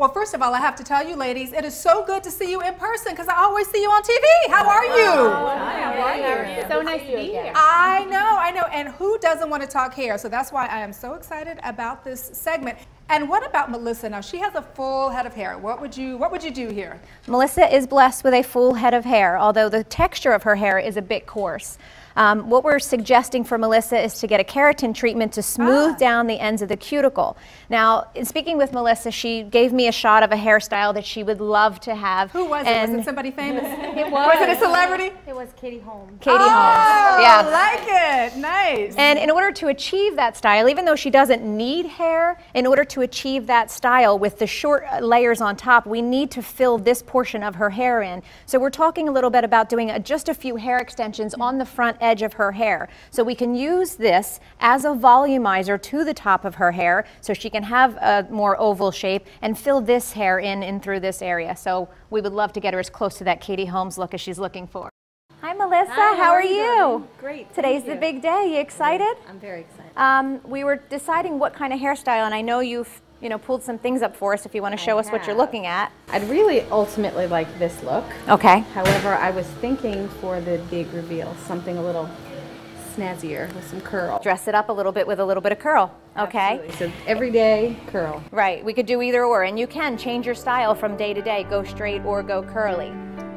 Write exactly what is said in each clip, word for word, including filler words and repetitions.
Well, first of all, I have to tell you, ladies, it is so good to see you in person because I always see you on T V. How are you? Hi, how are you? So nice to be here. I know, I know. And who doesn't want to talk hair? So that's why I am so excited about this segment. And what about Melissa? Now, she has a full head of hair. What would you, what would you do here? Melissa is blessed with a full head of hair, although the texture of her hair is a bit coarse. Um, what we're suggesting for Melissa is to get a keratin treatment to smooth Ah. down the ends of the cuticle. Now, in speaking with Melissa, she gave me a shot of a hairstyle that she would love to have. Who was it? Was it somebody famous? It was. Was it a celebrity? It was Katie Holmes. Katie Oh, Holmes. Yeah. like it. Nice. And in order to achieve that style, even though she doesn't need hair, in order to achieve that style with the short layers on top, we need to fill this portion of her hair in. So we're talking a little bit about doing a, just a few hair extensions on the front edge of her hair. So we can use this as a volumizer to the top of her hair so she can have a more oval shape and fill this hair in and through this area. So we would love to get her as close to that Katie Holmes look as she's looking for. Hi Melissa, Hi, how, are you? Great. Today's the big day. You excited? I'm very excited. Um, we were deciding what kind of hairstyle, and I know you've you know pulled some things up for us if you want to show I us what you're have. looking at. I'd really ultimately like this look. Okay. However, I was thinking for the big reveal, something a little snazzier with some curl. Dress it up a little bit with a little bit of curl. Okay. Absolutely. So everyday curl. Right. We could do either or, and you can change your style from day to day. Go straight or go curly.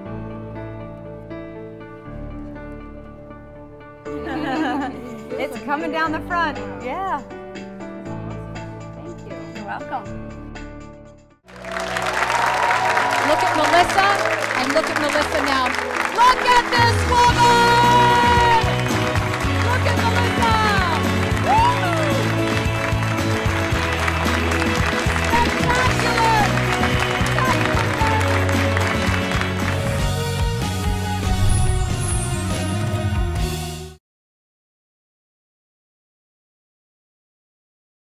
It's coming down the front. Yeah. Thank you. You're welcome. Look at Melissa, and look at Melissa now. Look at this woman!